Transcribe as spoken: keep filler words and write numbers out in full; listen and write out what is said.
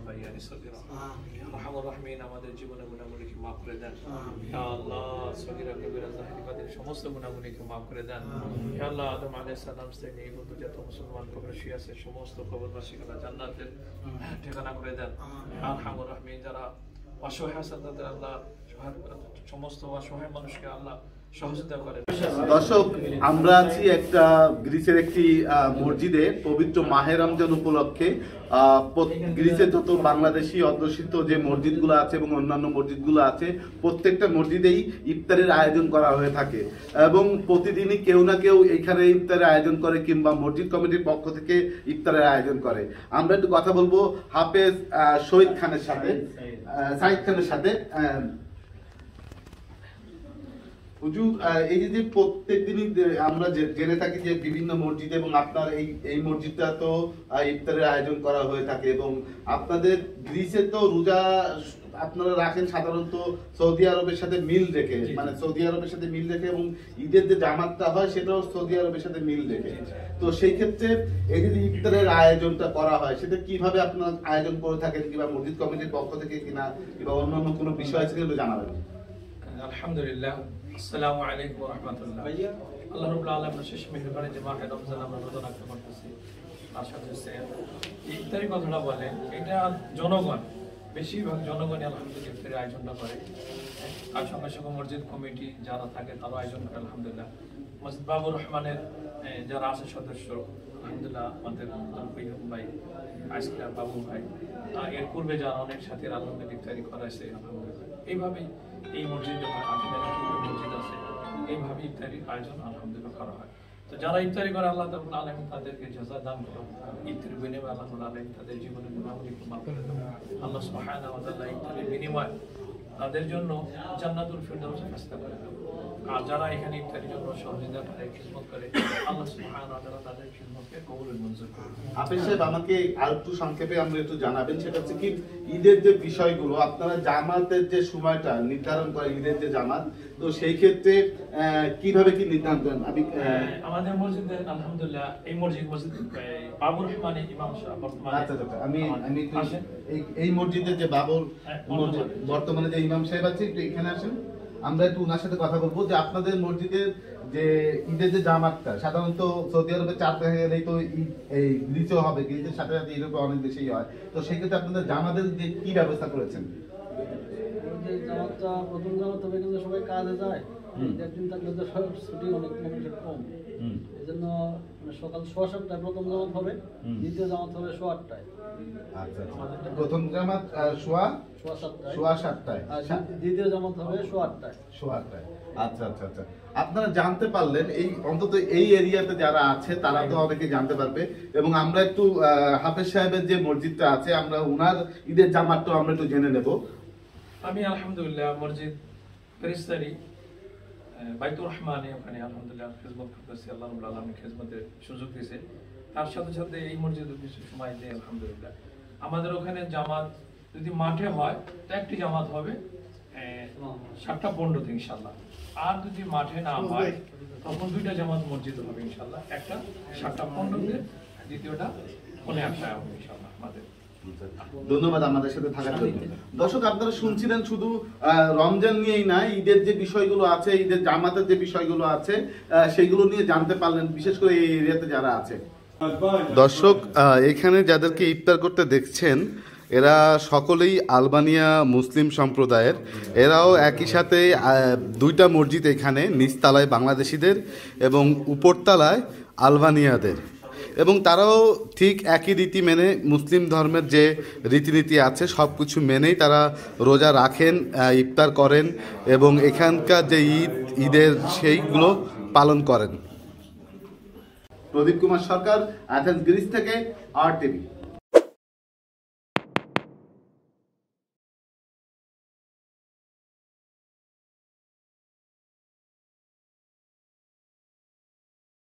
বাইয়ানি সগীরা ইয়া আরহামুর রাহিমিন আমাদের জীবনের গুনাহগুলোকে maaf করে দেন ইয়া আল্লাহ সগীরা কবিরা জাহিরি বাতিল সমস্ত গুনাহগুলোকে maaf করে দেন ইয়া আল্লাহ আদম আলাইহিস সালাম থেকে এই পর্যন্ত যত মুসলমান কবরে শুয়ে আছে সমস্ত কবরবাসীকে জান্নাতের ঠিকানা করে দেন ইয়া আরহামুর রাহিমিন যারা অসহায় আছে তাদের আল্লাহ সমস্ত অসহায় মানুষকে আল্লাহ সহযোগিতা করেন। দর্শক, আমরা আছি একটা গ্রিসের একটি মসজিদে পবিত্র মাহে রমজান উপলক্ষে। গ্রিসের যত বাংলাদেশি অধ্যুষিত যে মসজিদগুলো আছে এবং অন্যান্য মসজিদগুলো আছে প্রত্যেকটা মসজিদেই ইফতারের আয়োজন করা হয়ে থাকে এবং প্রতিদিনই কেউ না কেউ এখানে ইফতারের আয়োজন করে কিংবা মসজিদ কমিটির পক্ষ থেকে ইফতারের আয়োজন করে। আমরা একটু কথা বলবো হাফেজ শহীদ খানের সাথে, সাইদ খানের সাথে। হুজুর, এই যে প্রত্যেক দিনই আমরা জেনে থাকি যে বিভিন্ন মসজিদে এবং আপনার এই এই মসজিদটা তো ইফতারের আয়োজন করা হয়ে থাকে এবং আপনাদের গ্রিসে তো রোজা আপনারা রাখেন সাধারণত সৌদি আরবের সাথে মিল রেখে, মানে সৌদি আরবের সাথে মিল রেখে এবং ঈদের যে জামাতটা হয় সেটাও সৌদি আরবের সাথে মিল রেখে। তো সেই ক্ষেত্রে এই যে ইফতারের আয়োজনটা করা হয় সেটা কিভাবে আপনারা আয়োজন করে থাকেন, কিংবা মসজিদ কমিটির পক্ষ থেকে কিনা কিংবা অন্যান্য কোনো বিষয় আছে কিনা জানাবেন। আলহামদুলিল্লাহ, আসসালামু আলাইকুম ওয়া রাহমাতুল্লাহ। আল্লাহ রাব্বুল আলামিনের শেষ মেহেরবানি যে মাহে রমজান আমরা রোজা রাখতে পারতেছি, তার সাথে ইফতারি কথাটা বলেন, এটা জনগণ বেশিরভাগ জনগণই আলহামদুলিল্লাহ ইফতারের আয়োজনটা করে। আর সঙ্গে সঙ্গে মসজিদ কমিটি যারা থাকে তারা আয়োজন করে আলহামদুলিল্লাহ। মসজিদ বাবুর রহমানের যারা আছে সদস্য আলহামদুলিল্লাহ, আমাদের ভাই আইসক্রিম বাবু ভাই, এর পূর্বে যারা অনেক সাথে আলহামদুলিল্লাহ ইফতারি করাইছে আলহামদুলিল্লাহ। এইভাবেই এই মসজিদে মসজিদ আছে, এইভাবে ইফতারির আয়োজন আলহামদুলিল্লাহ করা হয়। তো যারা ইফতারি করে আল্লাহ তাআলা আলামিন তাদেরকে জাযা দান করুন। ইফতারের বিনিময়ে আল্লাহ তাআলা আলামিন তাদের জীবনের গুনাহগুলোকে মাফ করে দেন। আল্লাহ সুবহানাহু ওয়া তাআলা ইফতারের বিনিময়ে তাদের জন্য জান্নাতুল ফিরদাউস ব্যবস্থা করে দেন। আর যারা এখানে ইফতারির জন্য সহযোগিতা করে, খিদমত করে, আল্লাহ সুবহানাহু ওয়া তাআলা তাদের খিদমতকে কবুল মঞ্জুর করুন। হাফেজ সাহেব, আমাকে আর একটু সংক্ষেপে আমরা একটু জানাবেন, সেটা হচ্ছে কি ঈদের যে বিষয়গুলো আপনারা জামাতের যে সময়টা নির্ধারণ করে, ঈদের যে জামাত, তো সেই ক্ষেত্রে কিভাবে কি নির্ধারণ করেন? আমি আমাদের মসজিদে আলহামদুলিল্লাহ এই মসজিদ মসজিদ বাবুর রহমানের ইমাম সাহেব বর্তমানে, আচ্ছা আচ্ছা, আমি আমি এই এই মসজিদের যে বাবুর বর্তমানে যে ইমাম সাহেব আছে একটু এখানে আসেন, আমরা একটু ওনার সাথে কথা বলবো যে আপনাদের মসজিদের যে ঈদের যে জামাতটা সাধারণত সৌদি আরবে চার দেখা গেলেই তো এই গ্রিসেও হবে, গ্রিসের সাথে সাথে ইউরোপে অনেক বেশি হয়, তো সেই ক্ষেত্রে আপনাদের জামাতের যে কি ব্যবস্থা করেছেন? জামাতটা প্রথম জামাত হবে কিন্তু সবাই কাজে যায়, একদিন থাকলে তো ছুটি অনেক মানুষের কম, এই জন্য সকাল সোয়া সাতটায় প্রথম জামাত হবে, দ্বিতীয় জামাত হবে সোয়া আটটায়। আচ্ছা, প্রথম জামাত সোয়া সোয়া সাতটায় সোয়া সাতটায় আর দ্বিতীয় জামাত হবে সোয়া আটটায় সোয়া আটটায় আচ্ছা আচ্ছা আচ্ছা, আপনারা জানতে পারলেন এই অন্তত এই এরিয়াতে যারা আছে তারা তো অনেকে জানতে পারবে। এবং আমরা একটু হাফেজ সাহেবের যে মসজিদটা আছে আমরা উনার ঈদের জামাতটা আমরা একটু জেনে নেব। আমি আলহামদুলিল্লাহ মসজিদ ফেরেশতারি বাইতুর রহমানে ওখানে আলহামদুলিল্লাহ খিদমত করতেছি, আল্লাহ রাব্বুল আলামিন খিদমতের সুযোগ দিয়েছে। তার সাথে সাথে এই মসজিদে কিছু সময় দেয় আলহামদুলিল্লাহ। আমাদের ওখানে জামাত যদি মাঠে হয় তো একটি জামাত হবে সাতটা পনেরোতে ইনশাল্লাহ, আর যদি মাঠে না হয় তখন দুইটা জামাত মসজিদে হবে ইনশাল্লাহ, একটা সাতটা পনেরোতে, দ্বিতীয়টা পৌনে আটটায় হবে ইনশাল্লাহ আমাদের। ধন্যবাদ আমাদের সাথে থাকার জন্য। দর্শক, আপনারা শুনছিলেন শুধু রমজান নিয়েই না, ঈদের যে বিষয়গুলো আছে, ঈদের জামাতের যে বিষয়গুলো আছে সেগুলো নিয়ে জানতে পারলেন, বিশেষ করে এই এরিয়াতে যারা আছে। দর্শক, এখানে যাদেরকে ইফতার করতে দেখছেন এরা সকলেই আলবানিয়া মুসলিম সম্প্রদায়ের। এরাও একই সাথে দুইটা মসজিদ, এখানে নিচতলায় বাংলাদেশিদের এবং উপরতলায় আলবানিয়াদের, এবং তারাও ঠিক একই রীতি মেনে মুসলিম ধর্মের যে রীতিনীতি আছে সব কিছু মেনেই তারা রোজা রাখেন, ইফতার করেন এবং এখানকার যে ঈদ ঈদের সেইগুলো পালন করেন। প্রদীপ কুমার সরকার, অ্যাথেন্স গ্রিস থেকে আর টিভি।